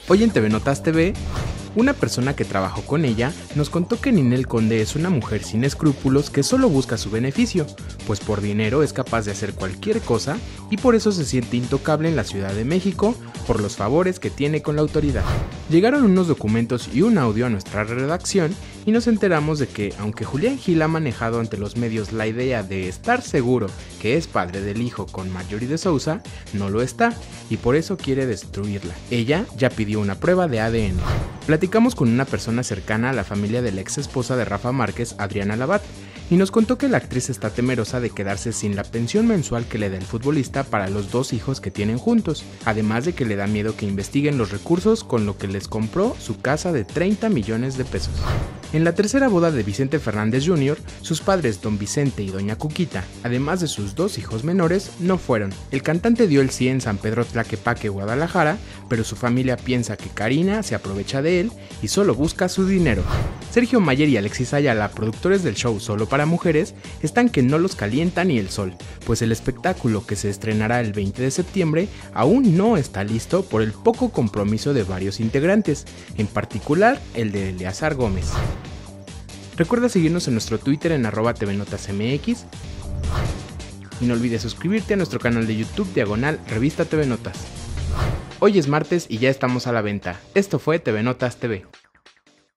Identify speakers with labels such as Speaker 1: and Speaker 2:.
Speaker 1: Hoy en TV Notas TV, una persona que trabajó con ella nos contó que Ninel Conde es una mujer sin escrúpulos que solo busca su beneficio, pues por dinero es capaz de hacer cualquier cosa y por eso se siente intocable en la Ciudad de México por los favores que tiene con la autoridad. Llegaron unos documentos y un audio a nuestra redacción y nos enteramos de que, aunque Julián Gil ha manejado ante los medios la idea de estar seguro que es padre del hijo con Marjorie de Sousa, no lo está y por eso quiere destruirla. Ella ya pidió una prueba de ADN. Platicamos con una persona cercana a la familia de la ex esposa de Rafa Márquez, Adriana Labat, y nos contó que la actriz está temerosa de quedarse sin la pensión mensual que le da el futbolista para los 2 hijos que tienen juntos, además de que le da miedo que investiguen los recursos con lo que les compró su casa de 30 millones de pesos. En la tercera boda de Vicente Fernández Jr., sus padres don Vicente y doña Cuquita, además de sus 2 hijos menores, no fueron. El cantante dio el sí en San Pedro Tlaquepaque, Guadalajara, pero su familia piensa que Karina se aprovecha de él y solo busca su dinero. Sergio Mayer y Alexis Ayala, productores del show Solo para Mujeres, están que no los calienta ni el sol, pues el espectáculo que se estrenará el 20 de septiembre aún no está listo por el poco compromiso de varios integrantes, en particular el de Eleazar Gómez. Recuerda seguirnos en nuestro Twitter en @tvnotasmx y no olvides suscribirte a nuestro canal de YouTube /Revista TV Notas. Hoy es martes y ya estamos a la venta. Esto fue TV Notas TV.